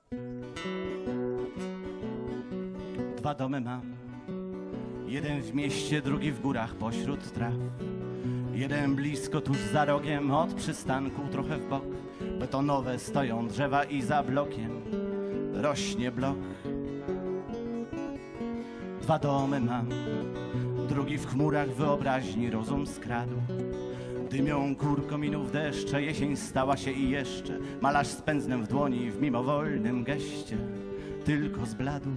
Dwa domy mam, jeden w mieście, drugi w górach pośród traw. Jeden blisko, tuż za rogiem, od przystanku trochę w bok. Betonowe stoją drzewa i za blokiem rośnie blok. Dwa domy mam, drugi w chmurach wyobraźni rozum skradł. Dymią kur kominów deszcze, jesień stała się i jeszcze malarz z pędzlem w dłoni w mimowolnym geście tylko zbladł.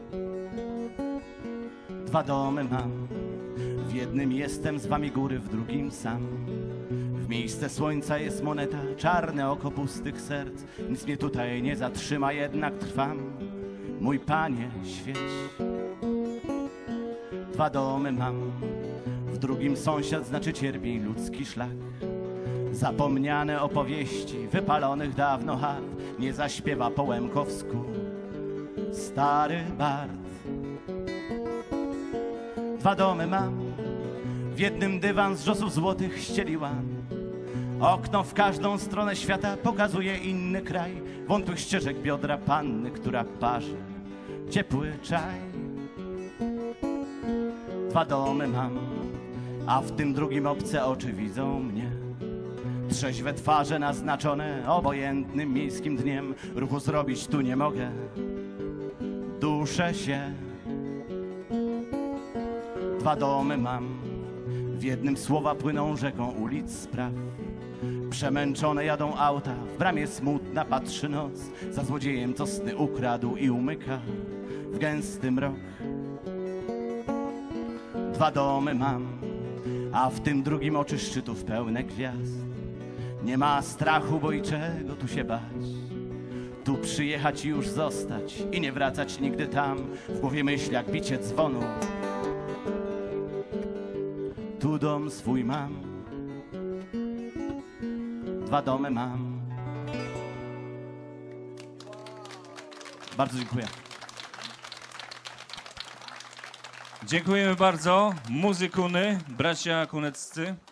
Dwa domy mam, w jednym jestem z wami góry, w drugim sam. W miejsce słońca jest moneta, czarne oko pustych serc. Nic mnie tutaj nie zatrzyma, jednak trwam. Mój Panie, świeć. Dwa domy mam, w drugim sąsiad, znaczy cierpień ludzki szlak. Zapomniane opowieści wypalonych dawno harf nie zaśpiewa po łemkowsku stary bard. Dwa domy mam, w jednym dywan z rzosów złotych ścieliłam. Okno w każdą stronę świata pokazuje inny kraj. Wątłych ścieżek biodra panny, która parzy ciepły czaj. Dwa domy mam, a w tym drugim obce oczy widzą mnie. Trzeźwe twarze naznaczone obojętnym miejskim dniem. Ruchu zrobić tu nie mogę, duszę się. Dwa domy mam, w jednym słowa płyną rzeką ulic spraw. Przemęczone jadą auta, w bramie smutna patrzy noc. Za złodziejem, co sny ukradł i umyka w gęsty mrok. Dwa domy mam, a w tym drugim oczy szczytów pełne gwiazd. Nie ma strachu, bo i czego tu się bać. Tu przyjechać i już zostać i nie wracać nigdy tam. W głowie myśl jak bicie dzwonu. Tu dom swój mam, dwa domy mam. Bardzo dziękuję. Dziękujemy bardzo. Muzykuny, bracia kuneccy.